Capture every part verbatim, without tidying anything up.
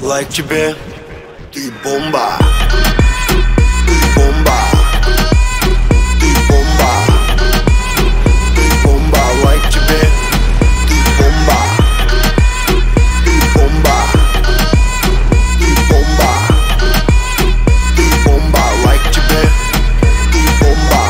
Лайк тебе, ты бомба. Ты бомба. Ты бомба. Ты бомба. Лайк тебе, ты бомба. Ты бомба. Ты бомба. Ты бомба. Лайк тебе, ты бомба.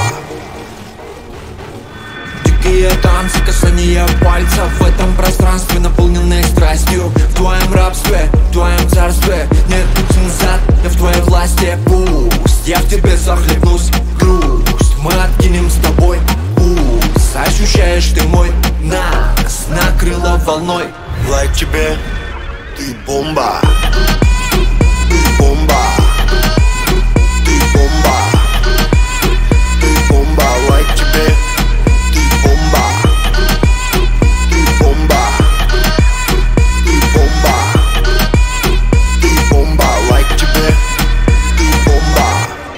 Дикие танцы, касания пальцев в этом пространстве, наполненные страстью. В твоем рабстве, в твоем царстве нет пути назад, я в твоей власти. Пусть я в тебе захлебнусь, грусть мы откинем с тобой. Пусть ощущаешь ты мой, нас накрыло волной. Лайк тебе, ты бомба. Ты бомба. Ты бомба. Ты бомба. Лайк тебе, ты бомба. Ты бомба. Ты бомба. Ты бомба. Лайк тебе, ты бомба.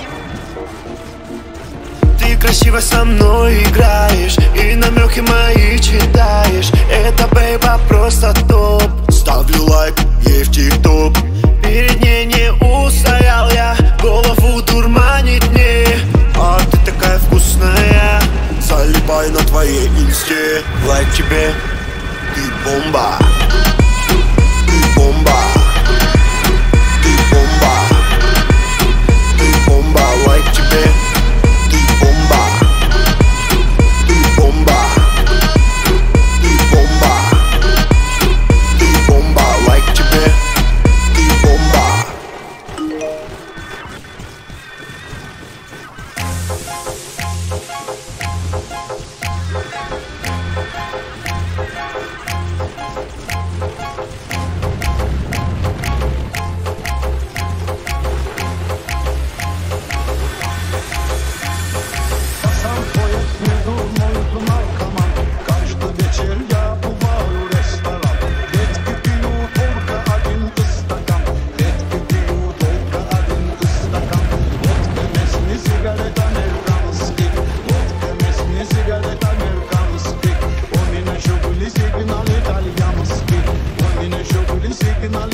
Ты красиво со мной играешь и намеки мои читаешь. Это бейба просто топ. Ставлю лайк ей в тик-топ. Перед ней не устоял я, голову дурманит мне. А ты такая вкусная, залипай на твоей инсте. Лайк тебе, ты бомба. Ты бомба. Ты бомба. Ты бомба. Лайк тебе, ты бомба. Ты бомба. Ты бомба. Ты бомба. Лайк тебе, ты бомба. Сам поет придурной наркоман. Каждый вечер я бываю в ресторан. Редко пью только один стакан. Редко пью только один стакан. Водка местный, сигарет американский. Водка местный, сигарет американский. У меня еще были сигналы итальянские. У меня еще были сигналы